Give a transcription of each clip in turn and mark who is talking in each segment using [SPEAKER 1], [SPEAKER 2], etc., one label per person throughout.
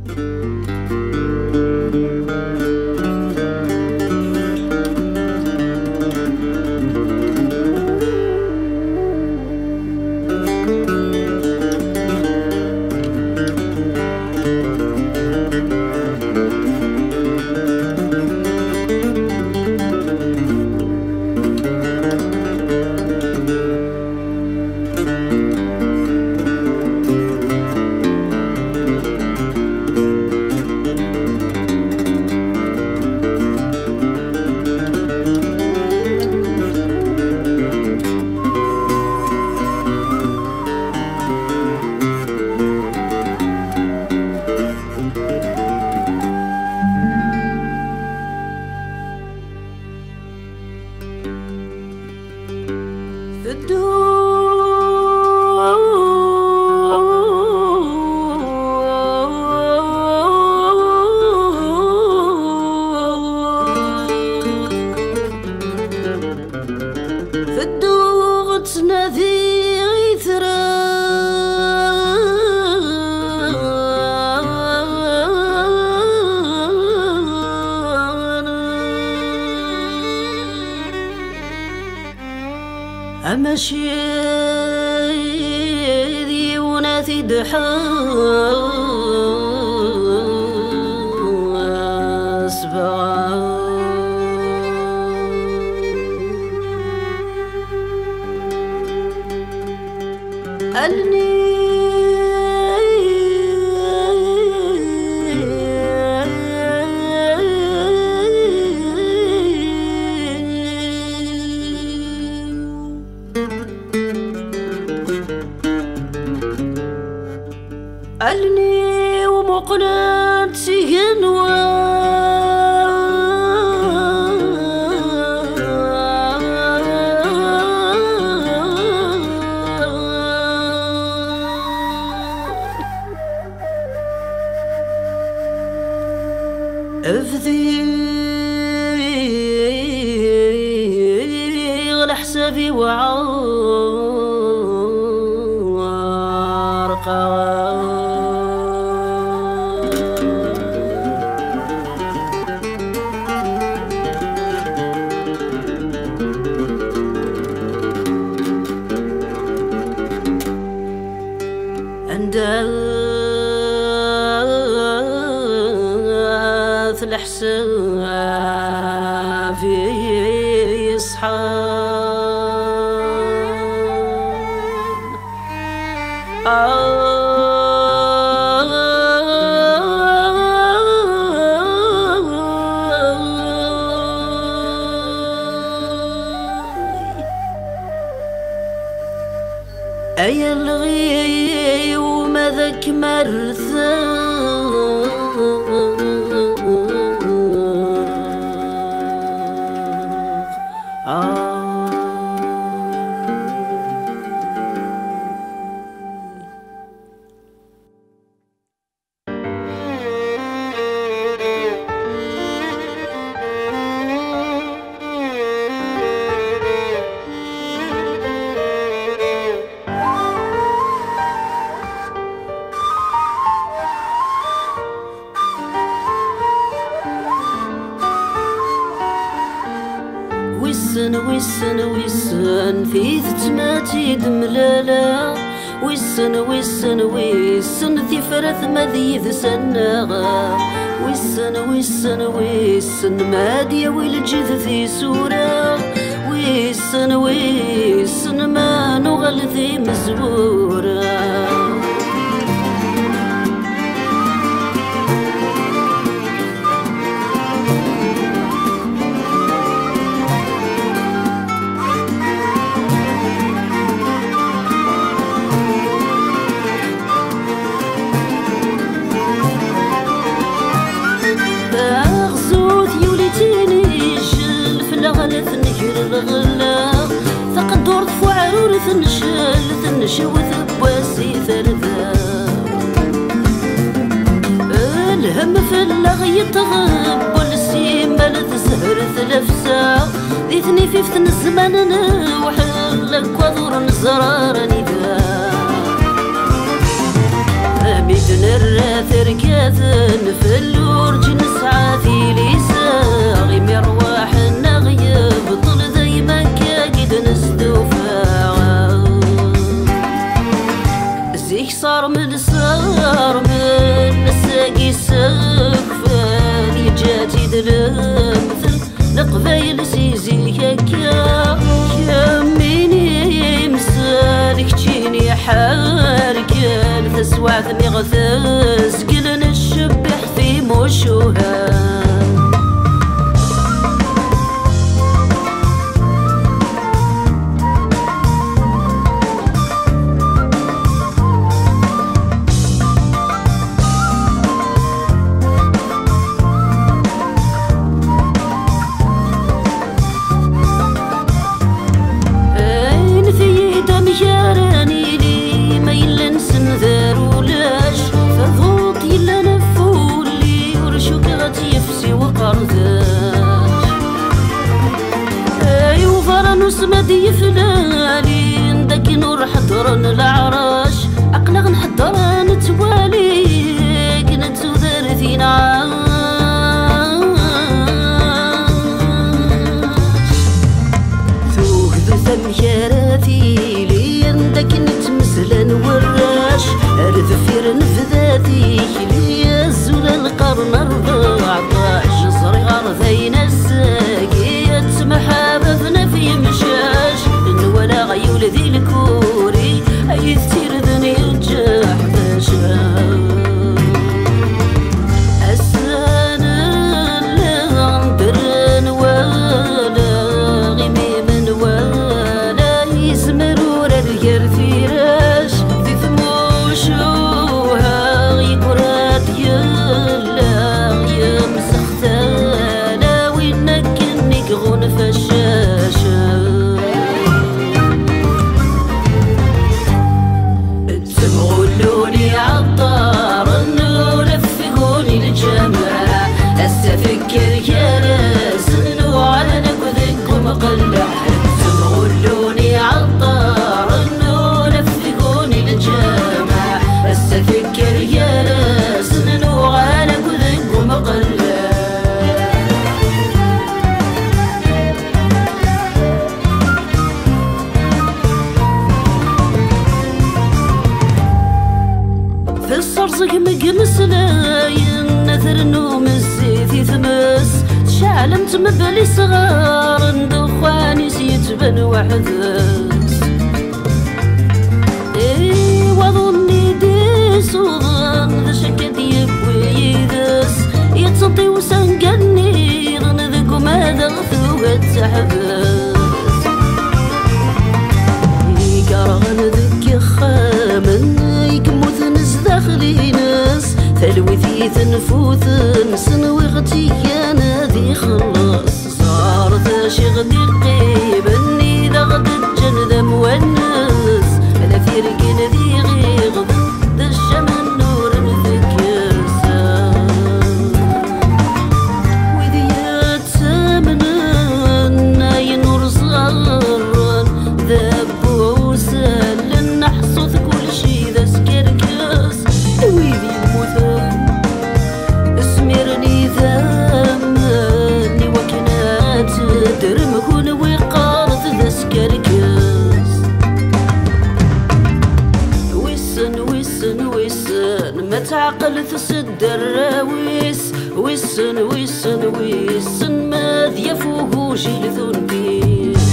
[SPEAKER 1] أمشي ذي وناثي دحاسبا ألني ألني ومقنات سينوى أفذي لحسابي وعارقا أنداث الحساب يصحى أيا الغي وماذاك مرثا ويسن في ثتماتي دملالا ويسن في فرث مذيذ سناغا ويسن ماديا والجذ في سورة ويسن ما نغل ذي مزورة الغلا ثقدور فعرور ثنشل وثبواسي ثرثا الهم في اللغي يتغب والسيمال تسهر ثلفسا ذيثني في فتن الزمان نوحلك وذور الزرار نذا ميدنا درا ثركاثن في اللورج نسعى في ليسا غي مرواح نغيب طل دايما كاقد نستوفى زيك صار من نساقي سقفان يجاتي دلمثل القبايل سيزي هكا يميني مسالك تجيني حاركان تسوعثني غثاس قلن الشبح في موشوها ياراني لي ما يلا نسنذر ولاش فضوط يلا نفولي ورشوك غادي يفسي وقرداش ايو فرانوس مادي يفلالي نداك نور حضرن العراش عقلا غنحضر نتوالي كنت ذارثين عاش ثوك ذو ثم ياراتي داك نتمثل وراش ارذفير نفذاتي ليا زول القرن 14 صغير ذين الساقية محاببنا في مشاش ولا غيول ذي الكوري اي ثير ذني الجاح فاشا الصرصق مقمس لاين نثر نوم الزيت يثمس شعلمت مبلي صغار ندخاني سيتبن وحدث اي وظني ديس وظن ذا شكد يبوي يدس يتصدي وسنقني ظن ذاك ما دغثو تحبس يقرغن ذك خامن داخلي ناس ثلوثي تنفوث سنوي غتي انا ذي خلص صار ذا شي غدي رقيب اني ذا غد الجن ذا مونس انا في رقين ذي غيغ ذا الشمن نور نذكر وذي يتامنن اي نور صغر ذا بوسال لنحصث كل شي ذا سكرك ويدي المثال اسمرني ذمني وكنات درم كل وقارت ذا سكركس ويسن ما تعقل تسد الراويس ويسن ما ذي فوق جيل ذنبيس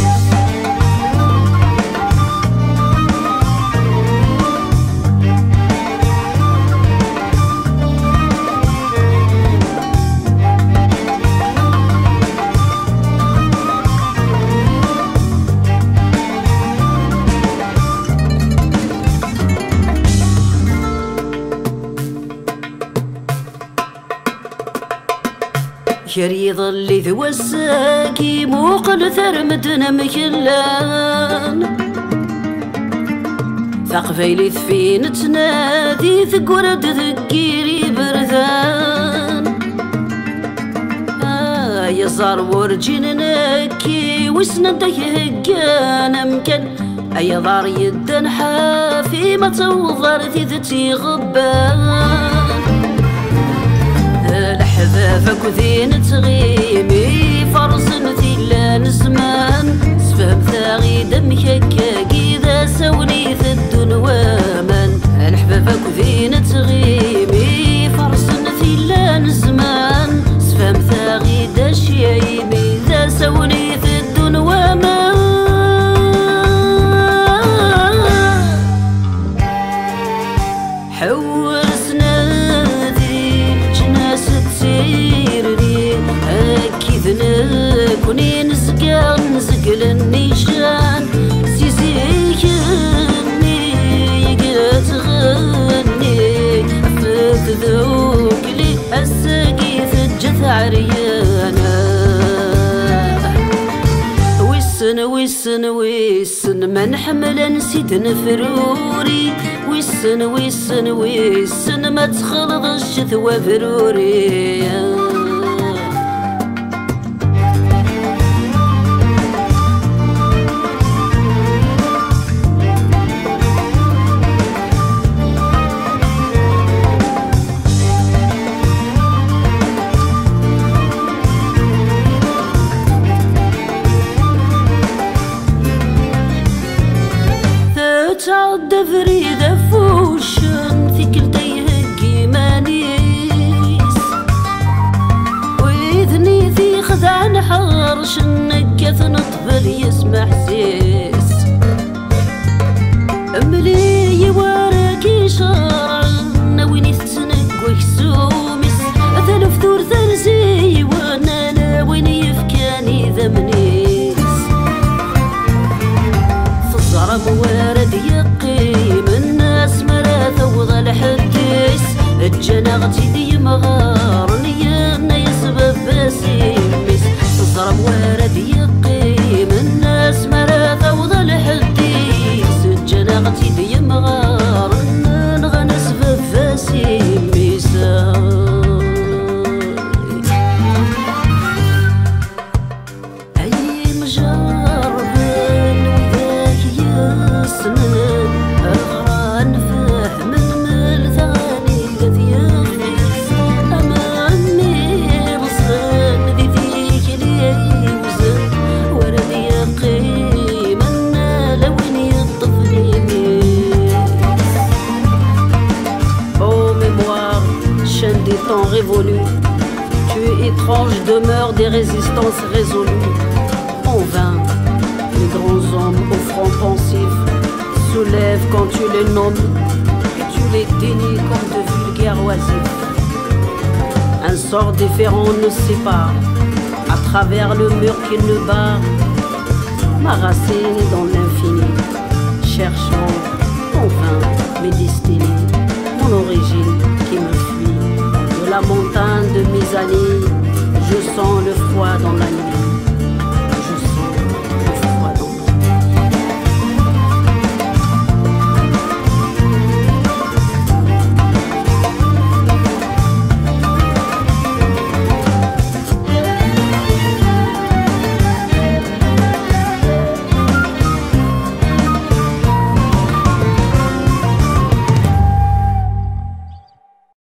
[SPEAKER 1] يريض اللي ذو الساكي موقل ثرمدنا مكلان ثقفيلي ثفين تنادي ثقورد ذكيري برذان يا صار ورجين نكي وسنده يهقان مكان اي ضار يدن حافي ما توضر ذي غبان وذين تغيمي فرصن ثيلان زمان سفهم ثاغي دم هكاك إذا سونيت الدون وامان الحبابك وذين تغيمي فرصن ثيلان زمان سفهم ثاغي داشيمي إذا سونيت الدون وامان حورسنا ذي جناس تسيرني أكيد نكوني نزقل النيشان سيزيكني تغني عفت ذوق لي الساقي ثجت عريانا ويسن ما نحمل نسيت نفروري ويسن ما تخلط الشتوى فروري تعد فريدة فوشن ثقلتي هكي مانيس وإذني ذي خدعن حرش نكث نطفل يسمع حسيس أملي وراكي شارع ناويني تسنق وكسومس ثلف ثور ثرزي وانا ناويني يفكاني ذمنيس ضرب وارد يقيم الناس مراث وظل حديس الجناغتي دي مغارني انا يسبب باسيمس ضرب وارد يقيم الناس مراث وظل حديس الجناغتي دي مغارني نغنى سبب باسيمس اي مجرب أغران فهم الملثاني الذي يخفيس أمامي رصان ذي ذيك لي وزن ورد يقيم أنا لوين الطفل يميس Ô mémoire, chaîne des temps révolus, tu es étrange demeure des résistances résolues. En vain, les grands hommes au front pensif soulèvent quand tu les nommes et tu les dénies comme de vulgaires oisifs. Un sort différent nous sépare à travers le mur qui nous barre. Ma racine dans l'infini, cherchant en vain mes destinées, mon origine qui me fuit. De la montagne de mes années, je sens le froid dans la nuit.